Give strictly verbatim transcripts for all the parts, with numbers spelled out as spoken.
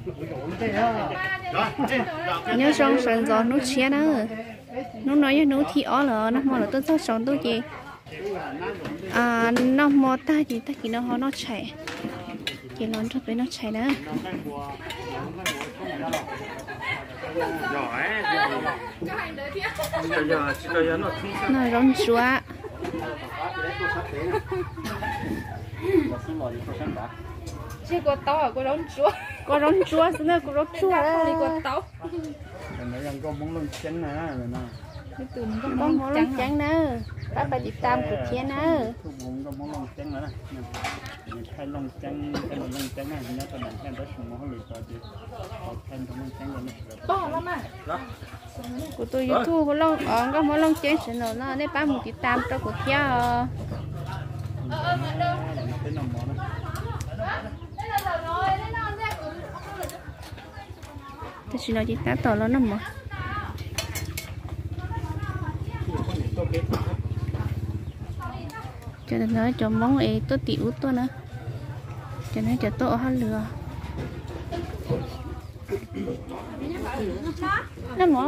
nhớ xong sẵn gió nó chia nữa nó nói với nó thì ó là nó mò là tôi sao sống tôi gì à nó mò ta gì ta chỉ nó họ nó chạy chỉ nói cho với nó chạy nữa nó rong chúa chỉ có tàu à có rong chúa có rong chúa xin lỗi có rong chúa đấy có tàu con món lông trắng nè con món lông trắng nữa các bạn đi tam của kia nữa con món lông trắng nữa thay lông trắng thay lông trắng này nhớ tao đang thêm rất nhiều món lười cho chị thêm con lông trắng rồi to lắm à đó của tôi YouTube có lông ở có món lông trắng xin lỗi nó để bán một đi tam cho của kia tôi xin lỗi chị ta tỏ nó nằm mà cho nên nói cho món ấy tôi tiểu tôi nữa cho nên cho tôi hết lừa nó mỏ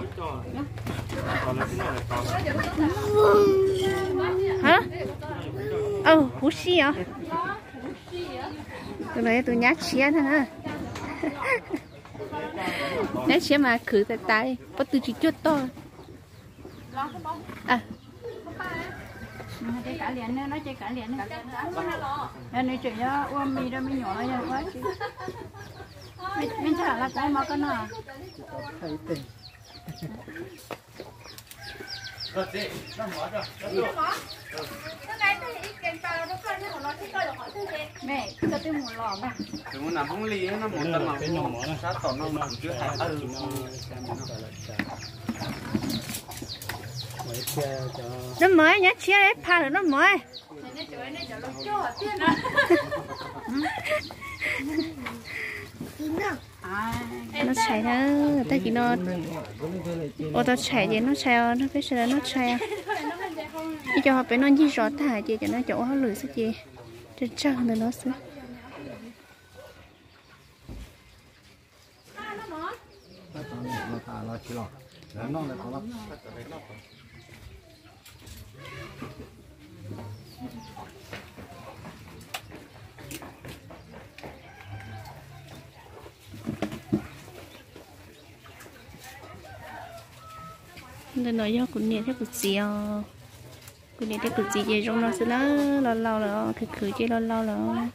hả ờ hú xì à tôi nói tôi nhát xía thôi hả nhát xía mà khử tại tay bắt từ chỉ chút to à chơi cả liền nữa nói chơi cả liền nữa nên nói chuyện đó uống mì đó mới nhỏ ra quá chứ mình chắc là cái mà con nào mẹ cho tôi một lọ mà đừng có nằm không ly nó một tầm mà cái nhỏ nó sát tỏ nó nằm chưa hay ừ nó mới nhá chia đấy pha được nó mới nó chạy đó ta chỉ nó ô tao chạy gì nó chạy nó biết sao nó chạy đi cho họ phải nó gì rõ ta gì cho nó chỗ họ lười sao gì cho chắc là nó sẽ nên nói cho cũng nhiều theo cuộc gì à cũng nhiều theo cuộc gì vậy trong nó sẽ nó lâu lâu là khử khử chứ lâu lâu là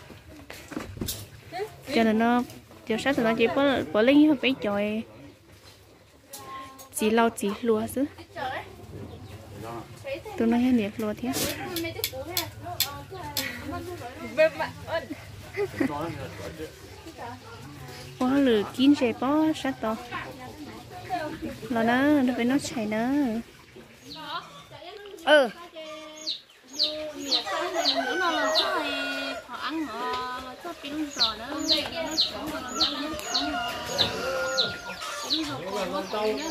cho nên nó giờ sát thì nó chỉ bỏ bỏ lên hơi bị chọi chỉ lâu chỉ lúa chứ tôi nói hết lúa thế bỏ lử kín rồi bỏ sát to là nó nó phải nó chảy nữa ừ nó là họ ăn họ cho pin rồi nữa nó sống rồi nó sống rồi nó sống rồi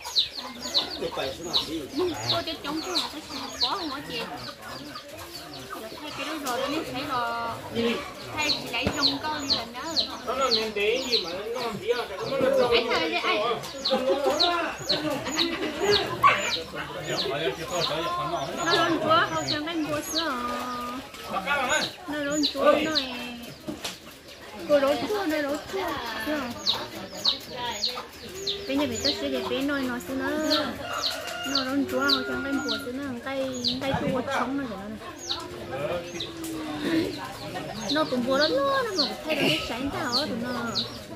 cô cho chúng tôi là cái có không có gì thay cái đó rồi nó thấy rồi thay chỉ lấy trong con đi lần đó rồi nó nhìn tí gì mà nó làm gì à cái thời đấy ai nó luôn chúa không xem đánh búa sữa nó luôn chúa nó cô lối chúa nó lối chúa bây giờ bị tất sẽ để bé nói nó xin nó nó luôn chúa không xem đánh búa sữa nó tay tay tua chống nó vậy nó nó cũng búa đó nó nó mà thay đổi sáng tao ở tụi nó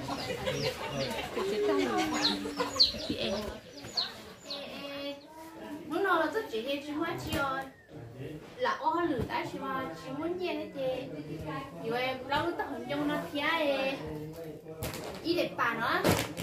chị em muốn nó là rất chỉ hay chỉ hóa chi rồi là ô lử đã chỉ mà chỉ muốn gì hết chị dù em lâu nó hình dung nó thia em ý đẹp bà nó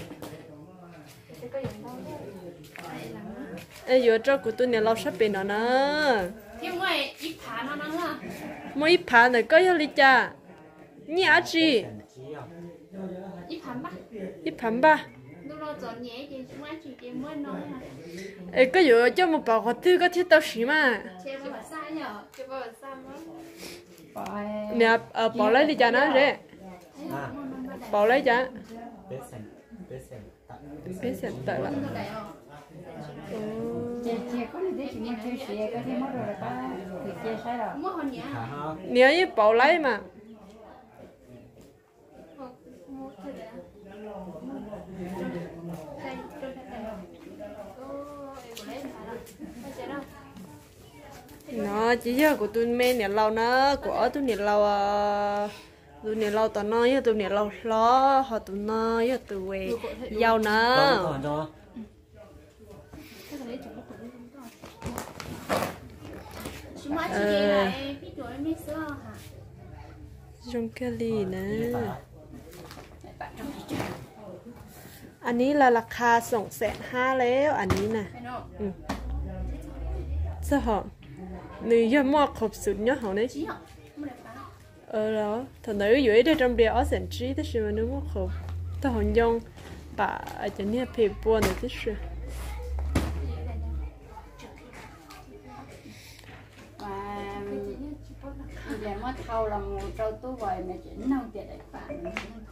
ê giờ cho của tôi nhà lâu sắp bên nó nè nhưng mà ít phá nó nó là mỗi phá này có gì cha nhã chi ít phá ba ít phá ba nó chọn nhẹ thì chúng anh chỉ kiếm mới nói mà ê có giờ cho một bảo họ tư có thiết tao xí mà chơi bao nhiêu sai nhở chơi bao nhiêu sai mà nè ở bỏ lấy đi cha nó rồi bảo lấy chả bé sen bé sen bé sẽ tới lại Chị chị có đi đi chị mình chơi chị có đi mất rồi ba thì chia sai rồi. nếu như bảo lấy mà nó chỉ giờ của tôi mẹ nhà lâu nó của tôi nhà lâu à tôi nhà lâu tao nói với tôi nhà lâu lo họ tôi nói với tôi về giàu nó trong cái ly nèอันนี้ละราคาสองแสนห้าแล้วอันนี้นะอืมใช่หรอนี่ยอดมากครบสุดเนี่ยเหรอเนี่ยเออแล้วถ้าไหนอยู่ได้จำเดียวเอาแสนจีแต่สิมันนึกว่าครบถ้าหอนยองป่าอาจจะเนี่ยเพย์บัวเนี่ยที่สุด Giờ mất thâu là một trâu tú vòi mà chỉ nông tiền đại phản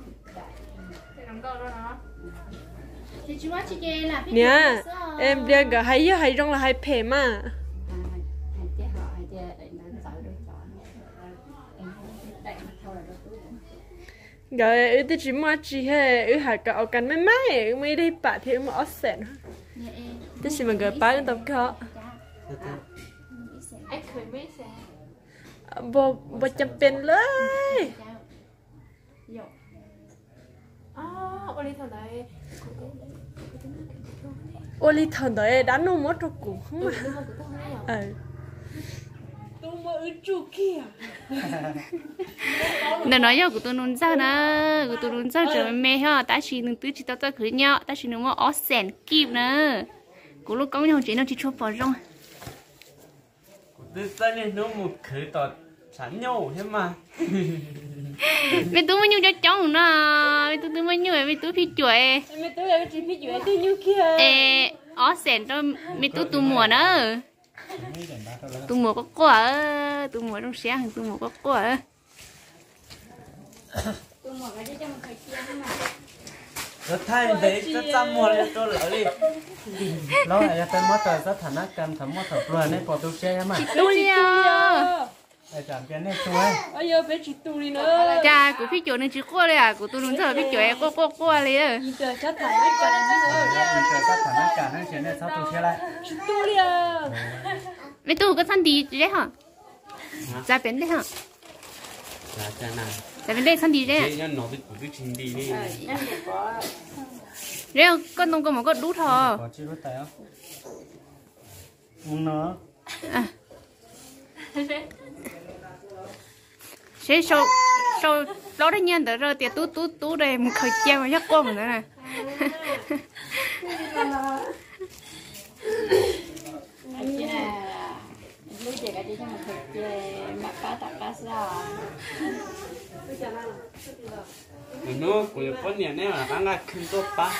nè em đi cả hay hay trong là hay phê mà rồi ư chỉ mua chỉ hay ư hạt cậu cần mấy mấy mấy đi bả thì mà ót sẹn thế chỉ mà gỡ bá lên tập khóบ่บ่จำเป็นเลยอ๋อโอลิเท่าไหร่โอลิเท่าไหร่ด้านนู้นหมดทุกกลุ่มเออตัวมาอึดจุกี้อ่ะ nó nói nhau của tôi nôn sao nè của tôi nôn sao trở mẹ ha ta chỉ đừng tứ chỉ tao tao khử nhau ta chỉ đừng mua ó sèn kịp nè của lúc có nhau chỉ nó chỉ chốt vào trong từ sau này nó một khử tọt sẵn nhau thế mà vì tôi mới nhiều cho chồng nó vì tôi tôi mới nhiều vì tôi phi chuối vì tôi là chỉ phi chuối tôi nhiều kia ê ó sèn cho vì tôi tôi mùa nữa tôi mùa có quả tôi mùa trong sáng tôi mùa có quả tôi mua cái cho một cái kia mà rất thay đấy rất chăm mua lên tôi lỡ đi lo lại tôi mất rồi rất thằng nát cam thằng mất thằng luôn đấy bỏ tôi che mà tôi nha ai chạm cái này tôi ơi giờ phải chỉ tu đi nữa cha của phi chuối nên chỉ qua đây à của tôi đúng giờ phi chuối qua qua qua đi bây giờ chắc thằng nát cam nữa bây giờ chắc thằng nát cam nó chuyện này sao tôi che lại chỉ tu đi à mấy tôi có sẵn đi đấy hả ra bên đấy hả là cha nào ra bên đây sẵn đi đấy nó nói với cái chuyện đi đi đấy con đông con một con đút thò có chưa đút tay không không nó sẽ sau sau đó đấy nhân rồi tiệt tú tú tú đây một khởi treo mà nhắc qua mình nữa này lúc chị cái cho một cái mặt cá tạc cá sao nó của con nhà này là ăn là không tốt ba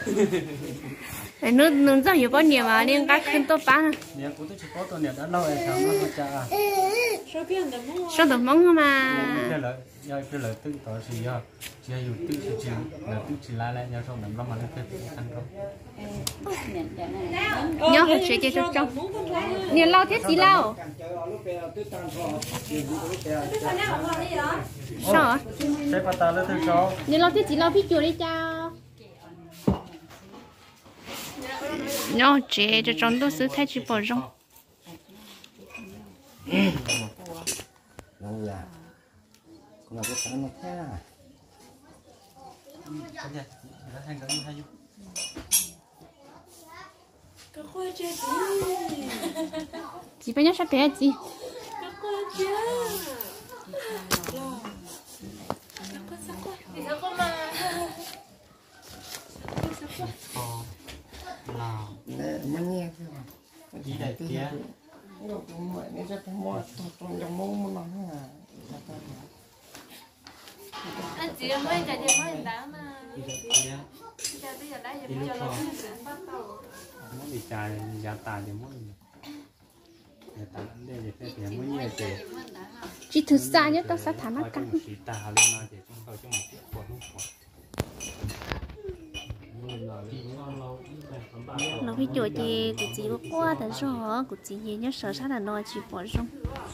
nó nó rất nhiều con nhiều mà nên cái không tốt ba nhà của tôi chỉ cóตัวเนี่ยđã lâu rồi sao nó cha à sao được mong mà cái lợi do cái lợi tự tỏ gì do chỉ là tự chỉ chỉ là tự chỉ lại lại nhau trong đám lắm mà nó tự ăn không nhớ phải chơi chơi trong trong nhiều lâu thế gì lâu sao cái bắt ta lên từ sau nhiều lâu thế gì lâu phi chuột đi chào nhớ chơi cho trong tôi sẽ thay chỉ bỏ rong nó là cũng là cái sáng nó thế à cái gì nó hay cái gì hay cái khoai chơi chị phải nhớ sắp bé chị cái khoai chơi nào nè mà nghe gì đây kia nó cũng vậy nó rất mua trong trong mông nó nói là anh chị em mới chạy đi mới đá mà kia chạy bây giờ đá giờ bây giờ nó cũng sẽ bắt đầu muốn đi chạy giá tài thì muốn chỉ thứ xa nhất tao sẽ thả nó căng nó cái chỗ gì của chị có qua thật rồi của chị gì nhớ sợ sát là nó chỉ bỏ xong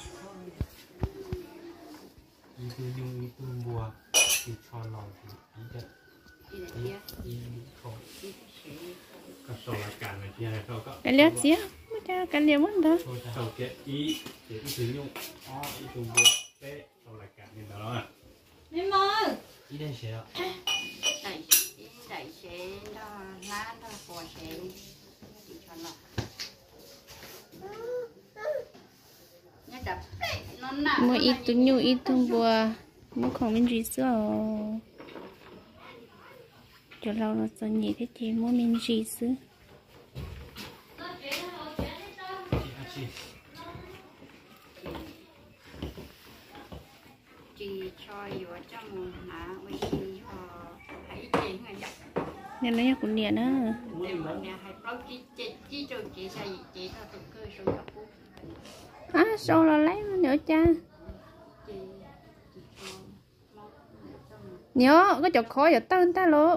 cái liệt gì mới cho cái liệt mất đó Em ơi ý đây sẽ đẩy đẩy xe đó lá đó bỏ xe chỉ cho lọc nhớ đập nó nặng mua ít túi nhu ít túi bùa muaของmình gì xưa cho lâu nó cho nhẹ thế thì mua mình gì xưa chỉ choอยู่trong hả với chị hãy chị người dập nên nó cũng nhẹ nữa để mà nhà hãy bao chị chị chị cho chị sao chị cho tụi cơ số gặp bố à sao là lấy nữa cha chị nhớ có chọc khó giờ tên ta lộ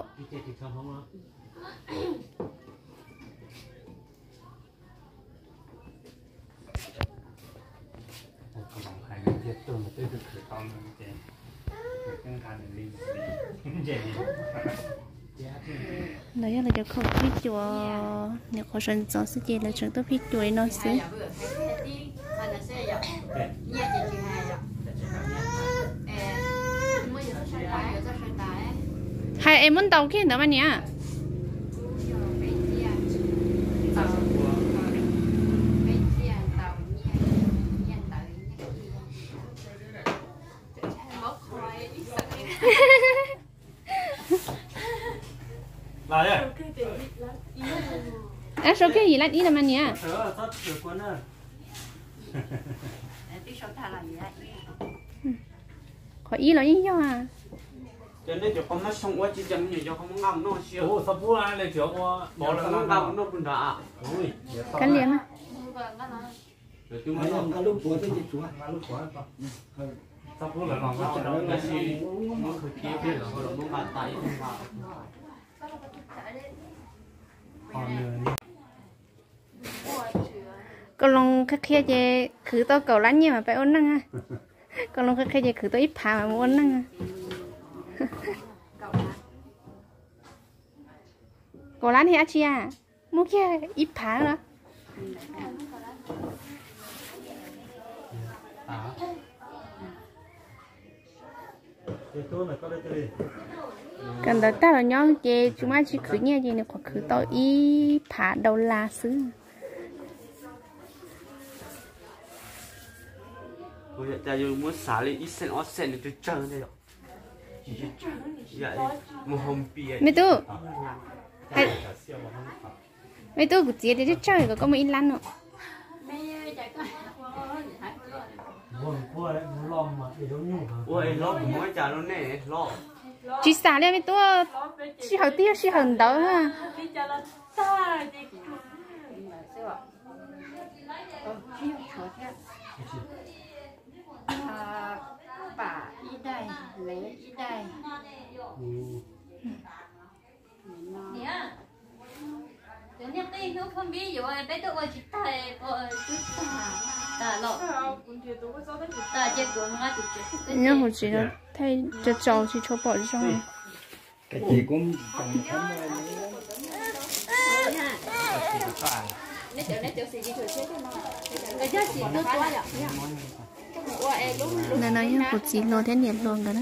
đấy là cho không biết chùa nếu có sân gió sẽ chỉ là chúng tôi biết chùa nó xứ hai em muốn tàu kia nữa mà nhỉ lại à à số kia gì lại đi làm anh nhỉ khỏi ý là ý nhau à cho nên cho con nó sống quá chỉ chấm nhiều cho không ngâm nó xíu ủa sao bố ai lại kiểu qua bỏ là nó ngâm nó cũng đã ui cái liền á rồi chúng Anh nó làm cái lúc của tôi chỉ chúa. sao bố lại còn ngâm đâu nó xí nó khởi kia biết là nó bàn tay không vào còn còn lòng khắc khe về khử to cầu lắm nhưng mà phải ôn năng à còn lòng khắc khe về khử to ít phá mà ôn năng à cầu lắm thì ăn chi à mua kia ít phá nữa cần đó ta là nhau về chúng ta chỉ khử nhẹ gì này khoảng khử to ít phá đầu là xứ bây giờ ta dùng muốn xả lên ít sen ót sen để tôi chơi đây rồi vậy một hôm bia mấy tu hay mấy tu của chị để chơi có mấy lăn nữa ôi lo mỗi trả nó nè lo chỉ xả lên mấy tu chỉ hậu tiêu chỉ hậu đầu ha bà ý đây lấy ý đây Nếu như tôi nó không biết rồi, bé tôi chỉ tay rồi chút ta, ta lọ, ta chỉ của nó chỉ chỉ. nhớ hồi chị nó thay cho cháu chỉ cho bỏ trong Cái gì cũng chẳng thấm Nếu tiểu nếu tiểu gì thì thử chết cho nó. Cái giá trị tôi quá rồi. nên nói như của chị lo thế nhiệt luôn đó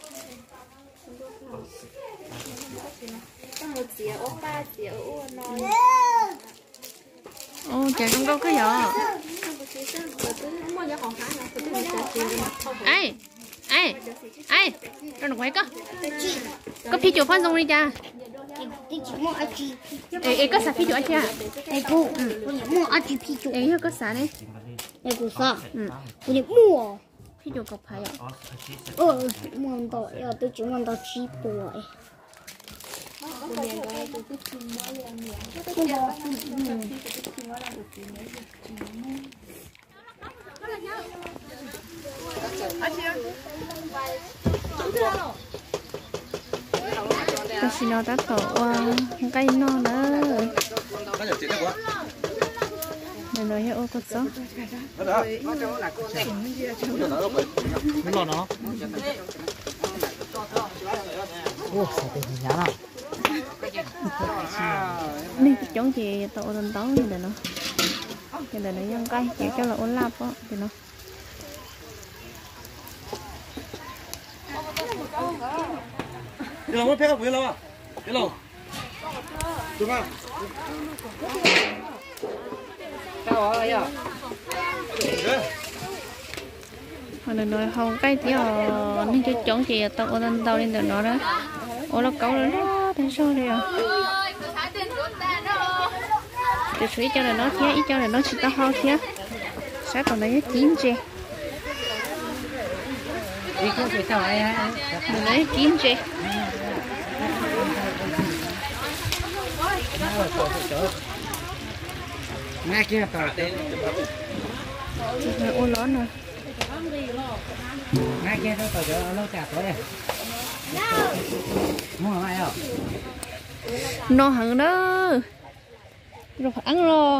ô trời không có cái gì ai ai ai cho nó quay có có phi chủ phân xong đi cha ê có xả phi chủ anh cha ê cô mua ăn chỉ phi chủ ê có xả đấy ê cô sao cô đi mua phi chủ cọc phải à ờ mua đồ giờ tôi chỉ mua đồ chi bùa ta xin nó đã tổ cây nó nữa này nói hết ô cột gió nó nó nên cái giống gì tổ lên táo như thế nó cái này nó nhân cây chỉ cho là ôn lạp đó thì nó đi đâu phải không đi đâu à đi đâu đúng không sao vậy à họ nói không cái gì nên cho giống gì tổ ôn lên táo lên từ nó đó ô nó cấu nó thế sao đây à để suy cho là nó thế ít cho là nó chỉ tao ho thế sao còn lấy chín chè đi có cái sao ai á mình lấy chín chè nghe kia tao rồi ô lớn rồi nghe kia tao tao lâu chặt rồi mua ai à nó hẳn đó rồi phải ăn rồi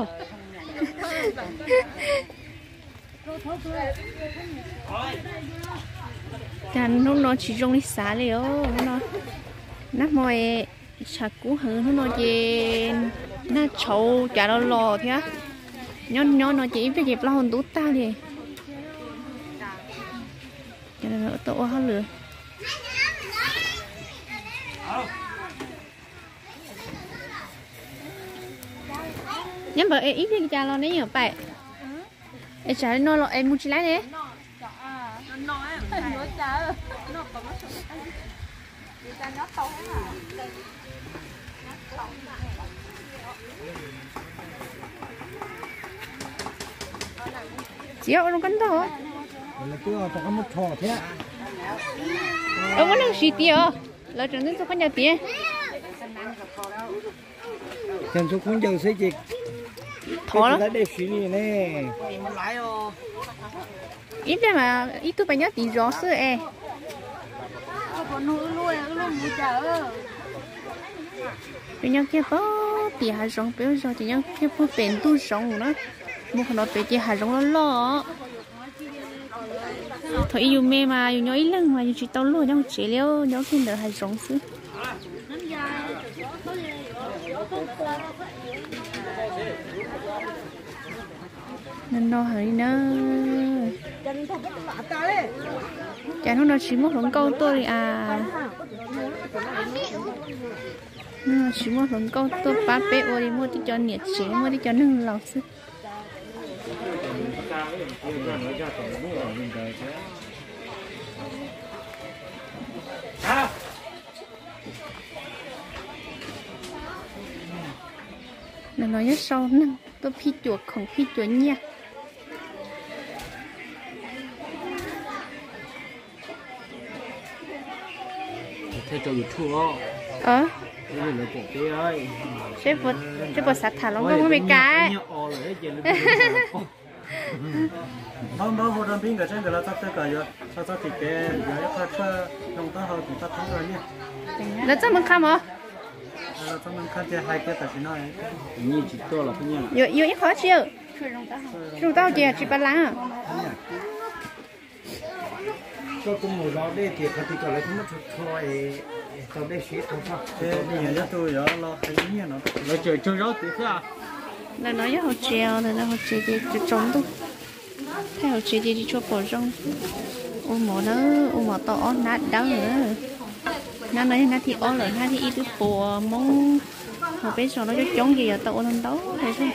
chán nó nó chỉ trong đi xả liền nó nát mồi chả cú hử nó nó gì nát trâu chả đâu lò thế nhớ nhớ nó chỉ phải dẹp lau tút ta liền cho nên nó tổ hết lửa nhưng mà ít đi cha lo nấy nhở phải em trả nó lo em mua chi lái đấy chị ơi nó cắn thôi là cứ có một thò thế ông có năng xịt tiền là chẳng nên cho con nhà tiền chân số cũng giờ xây dịch thò đó để suy nghĩ nè ít ra mà ít tôi phải nhớ tí gió sữa e bây giờ kia có tí hạt giống bây giờ thì nhớ kia có bền tu giống nữa mua nó bền chỉ hạt giống nó lo thôi yêu mẹ mà yêu nhớ ít lần mà yêu chỉ tao luôn nhau chỉ léo nhớ khi đỡ hạt giống xứ nên nó hơi nữa chả nó chỉ một lần câu tôi à nó chỉ một lần câu tôi ba bé ơi đi mua đi cho nhiệt chế mua đi cho nâng lọc sức nó nói nhất sau nâng tôi phi chuột không phi chuột nha thế cho chua ờ cái này là cổ cái ơi sẽ vượt sẽ vượt sát thả lông không mấy cái không đâu một lần pin cái trên cái là tắt tất cả rồi tắt tắt thì cái giờ phát cho nông tác hậu thì tắt thông rồi nhé là chắc mình khăm hả là cho mình khăn chơi hai cái tại vì nó như chỉ to là cái nhỉ yêu yêu ít khó chịu chúng tao chỉ chỉ ba lá cho cùng một đó đây thì thì còn lại không mất thôi tao đây xí không sao thế bây giờ tôi giờ lo cái gì nó nó chơi chơi rót thì sao là nói với họ treo là họ treo thì trống tôi theo họ treo thì cho bỏ trong ôm mỏ nó ôm mỏ to nát đau nữa nó nói nó thì ó lại nó thì ít cái bùa mong họ bây giờ nó cho chống gì ở tao lên đấu thấy không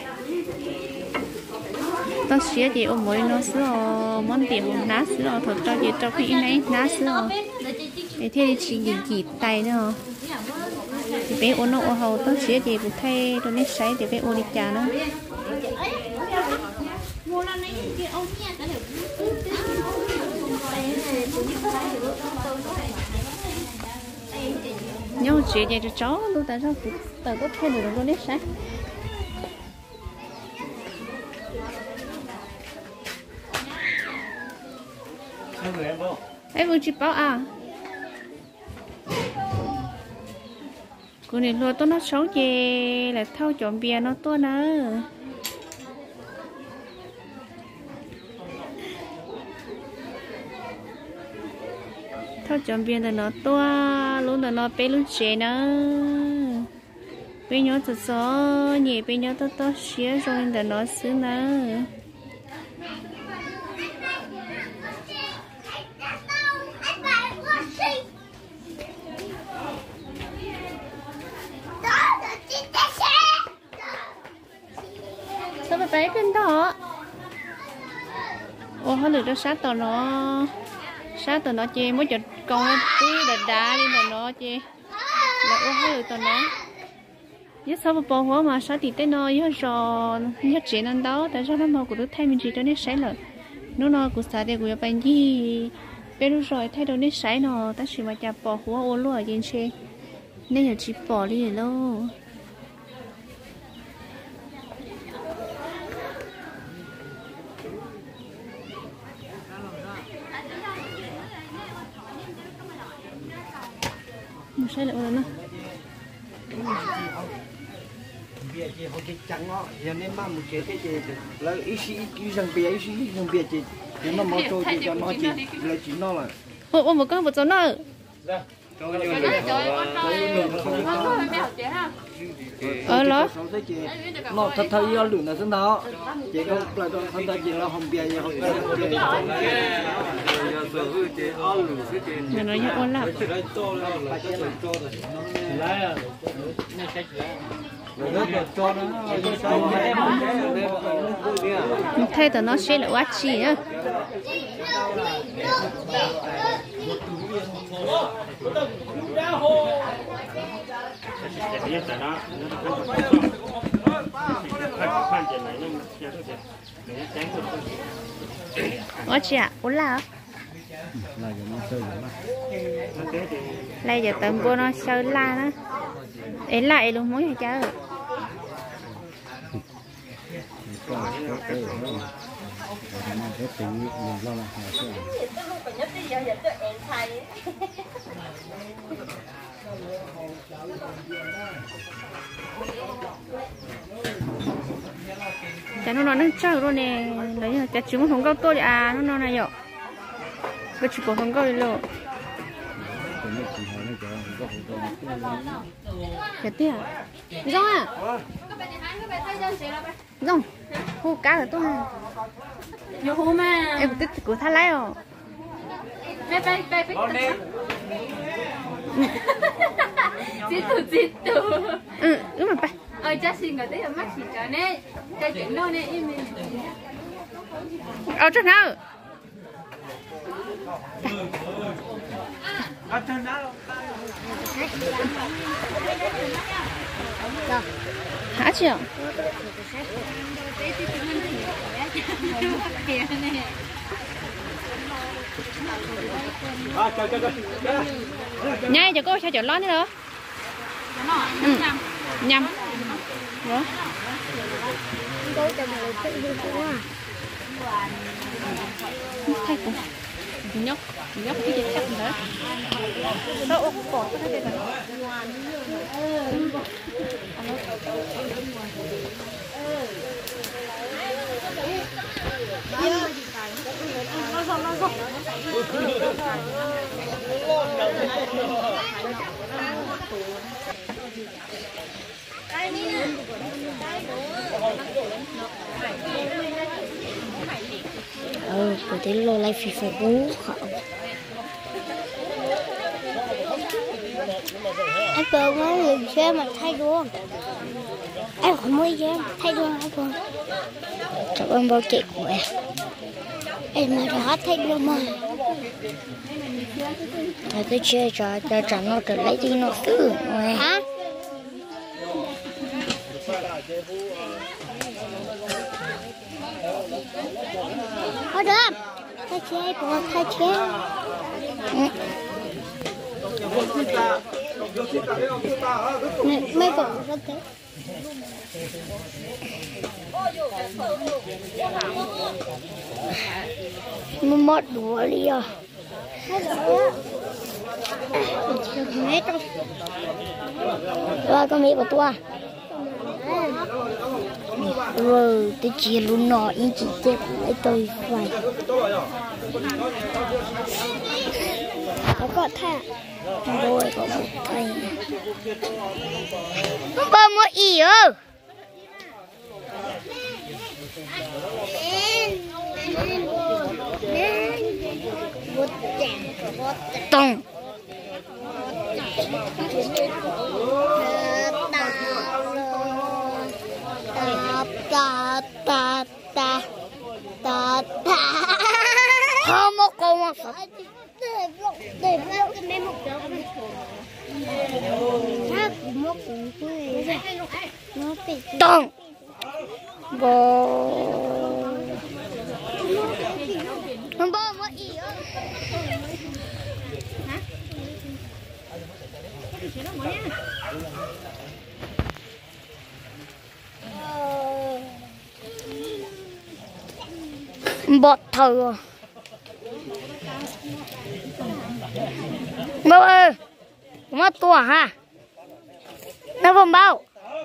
tao xía gì ôm mỗi nó sữa món tiền nát sữa thật cho gì cho cái này nát sữa để thế chỉ gì gì tay nữa thì bé ôn nó ôn hầu tao xía gì cũng thay tôi nét sấy thì bé ôn đi trà nữa nhau chuyện gì cho chó tôi tại sao tôi có thay được tôi nét sấy ấy vừa chỉ bảo à cô này luôn tôi nó xấu chê là thao chọn bia nó tôi nữa thao chọn bia là nó tôi luôn là nó bé luôn chê nữa bé nhỏ thật gió nhẹ bé nhỏ tôi tôi xía rồi là nó xứ nữa sao mà bé bên đó ô họ được cho sát tàu nó sát tàu nó chê mới chợt con nó tí đà đá đi tàu nó chê là ô họ được tàu nó nhất sao mà bỏ hóa mà sát thì tên nó nhất rồi nhất chuyện ăn đó tại sao nó mà cũng được thay mình chỉ cho nét sấy rồi nó nó cũng sát để cũng phải gì bé lúc rồi thay đổi nét sấy nó ta chỉ mà chả bỏ hóa ô luôn ở trên xe nên là chỉ bỏ đi rồi luôn một sai lệch rồi nó bia chị không thích trắng nó giờ nên mang một chế cái chị là ít sĩ ít rằng bia ít sĩ rằng bia chị thì nó mau trôi chị cho nó chị là chỉ nó là ô ô một con một chỗ nó ờ đó nó thật thật yêu lửa là thế nào chị không lại cho thân ta chị là không bia gì không nhà nó nhớ ôn lắm thay tờ nó sẽ là quá chi á quá chi à ôn là lại giờ tầm cô nó sơ la đó ấy lại luôn muốn hay chơi chả nó nói nó chơi luôn nè lấy chả chúng không có tôi à nó nói này vậy bây giờ cũng không có đi luôn cái tiếc rong à rong hú cá là tôi vô hú mà em tích của thái lấy rồi bé bé bé bé chị tụ chị tụ ừ đúng rồi bay ơi chắc xin người tới mắt chỉ cho nên cái chuyện đó nên im im ở chỗ nào hả chị ạ nhai cho cô sao chọn lót nữa đó ừ. Nhầm đó thay cùng nhóc nhóc cái gì chắc nữa sao ô bỏ cái đây này ừ tôi thấy lô lại phi phải bú khẩu anh cường nói liền xe mà thay luôn em không muốn xe thay luôn anh cường cảm ơn bao chị của em em mà đã thay luôn mà thay cái chơi trò cho chẳng nó trở lấy đi nó xử rồi hả có được thay chế của thay chế mấy còn rất thế một một đũa đi à mấy con rồi con mấy của tôi rồi tôi chỉ luôn nọ ý chỉ chết lấy tôi phải có thà rồi có một thầy ba mua ý ơ tông ta ta ta ta ta không một câu mà để để bao cái mấy một chỗ tháp một cũng nó bị tông bò không bò mất gì á hả bọt thờ bao ơi mất tua ha nó vòng bao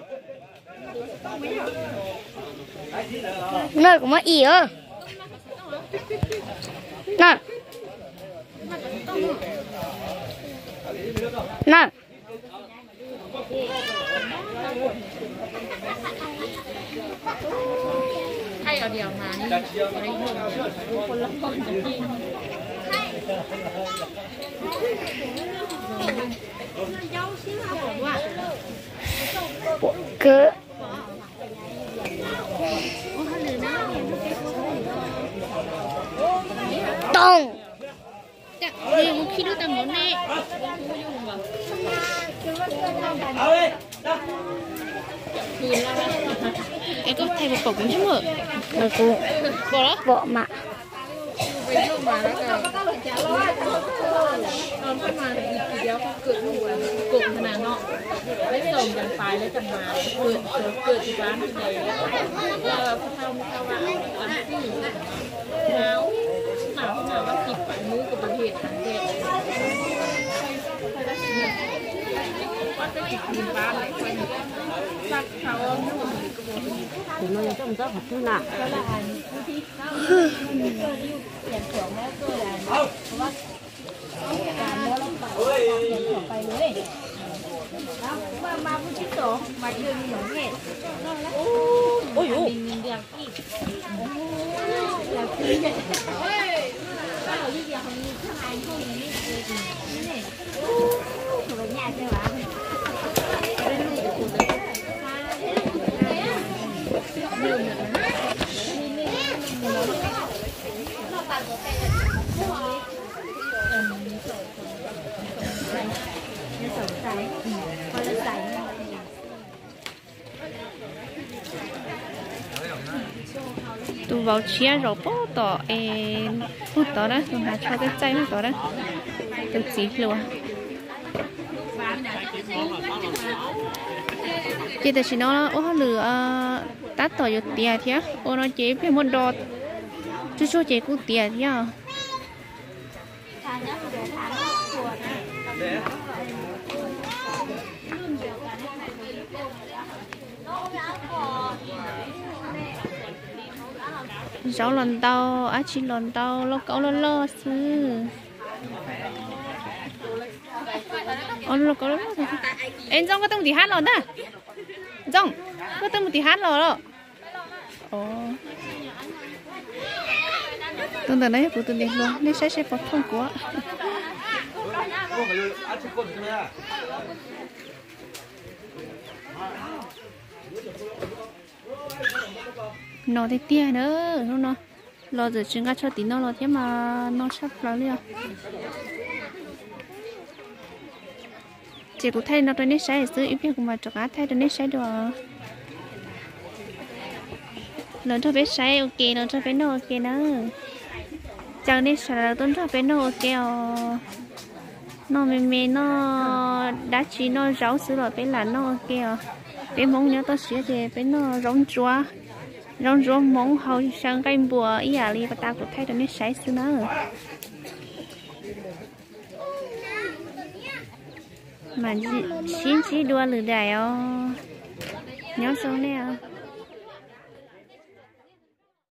nơi của mất ý ơ nè nè hay ở điều mà điคนละคนจะกิน cứ tông đi một khi đứa ta muốn nè em có thay một cục cũng chứ mở được cô bỏ đó bỏ mà mà nó còn còn cái mà thì kéo cái cự luôn cụm thế nào nọ lấy sồng gần phải lấy cần mà cự cự thì bán thì này là không sao mà làm cái gì nào nào nào nó kịp phải mũi của bản hiện hàng đẹp bắt cái kịp nhìn bán lại quanh sắc sao thì nó trong rất là thứ nào mà mà chiếc tổ mà chưa đi nổi nghẹn ôi ôi mình đẹp kì đẹp kì vậy sao ở đây không nhìn thằng anh không nhìn cái này rồi nhà chơi bạn tụ vào chia rồi bó tỏ em hút tỏ đó tụ hà cho cái chay hút tỏ đó tụ xí luôn chị ta chỉ nói ô lừa tát tỏ vô tiền thế ô nó chế phải một đọt chú chú chế cũng tiền thế cháu lần tao á chị lần tao lo cậu lo lo sư ô lo cậu lo lo em trong cái tông thì hát rồi đó trong cái tông thì hát rồi đó ồ tông từ đấy của tông đi luôn nên sẽ sẽ phật thông của nó thì tia nữa nó nó lo giờ chúng ta cho tí nó lo thế mà nó sắp lắm liền chỉ có thay nó tôi nít sai giữ ít việc mà cho cá thay tôi nít sai được lớn cho biết sai ok lớn cho biết nó ok nữa chẳng nít sai là tôi cho biết nó ok nó mềm mềm nó đá chỉ nó rau sữa rồi bên là nó kia bên mong nhớ tao sữa thì bên nó rong chua rong chua mong hậu sang cây bùa ý à li và ta cũng thấy được nó sấy xuống nữa mà chỉ chỉ đua lử đại nhớ số nè